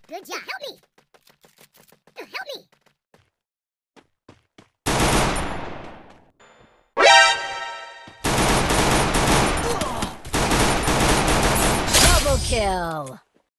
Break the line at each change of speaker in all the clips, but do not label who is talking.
Good job. Help me. Help me. Double kill.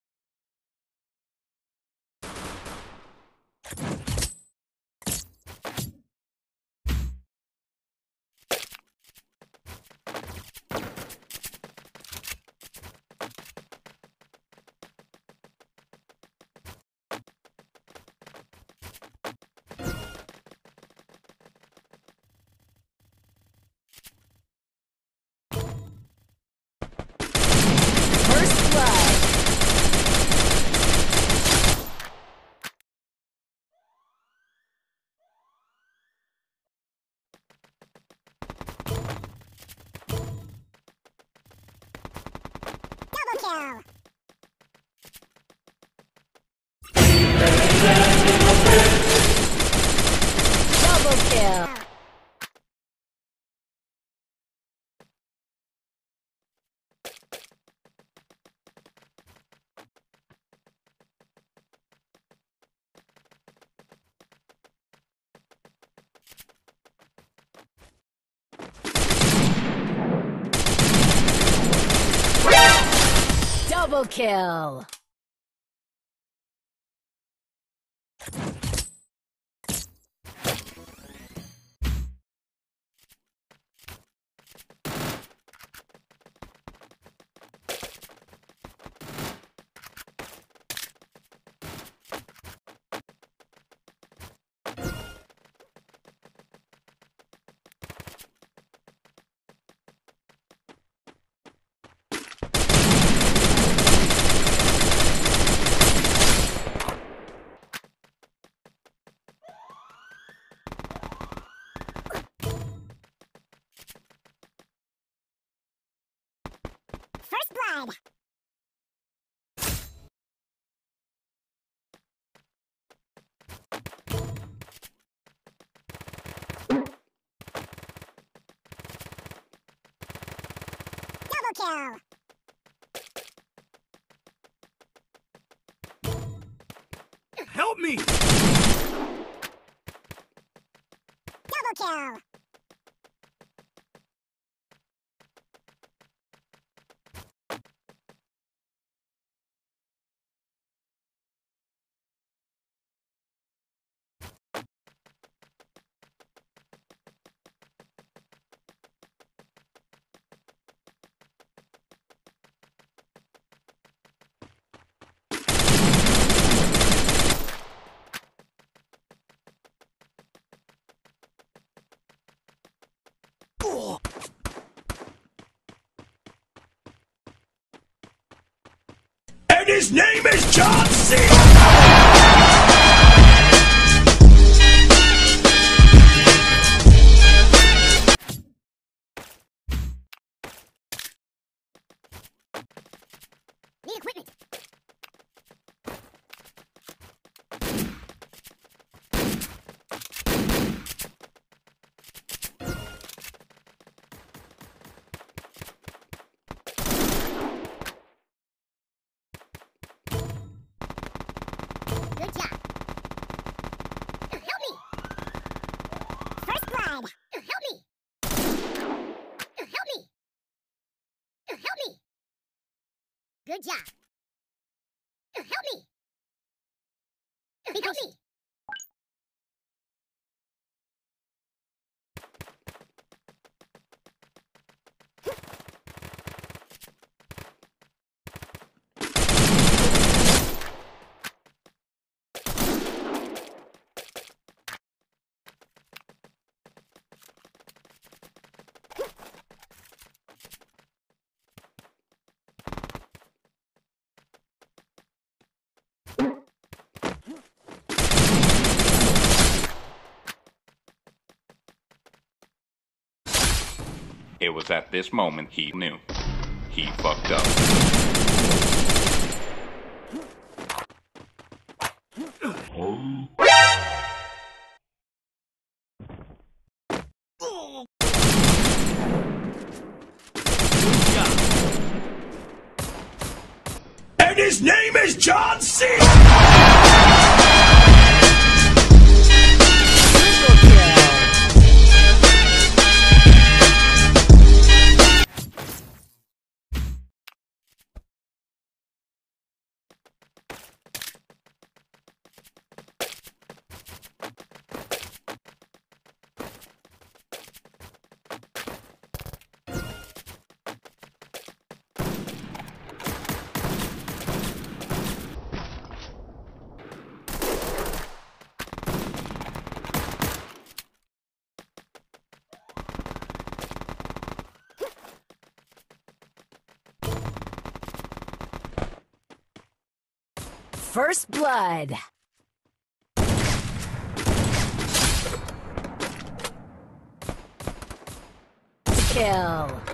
First blood. Double kill. Double kill. Double kill. First blood. Double kill.
Help me!
Double kill.
And his name is John C.
Need equipment. Good job. Help me. First blood. Help me. Help me. Help me. Good job. Help me. Help me.
It was at this moment he knew. He fucked up.
And his name name is John C.
First blood. Kill.